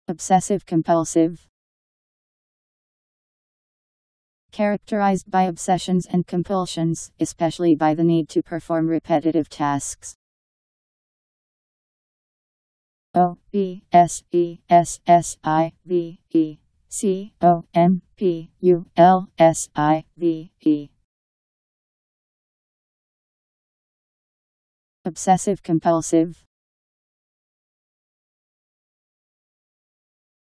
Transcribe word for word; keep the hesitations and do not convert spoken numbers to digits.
Obsessive compulsive. Characterized by obsessions and compulsions, especially by the need to perform repetitive tasks. O B S E S S I V E C O M P U L S I V E. Obsessive compulsive.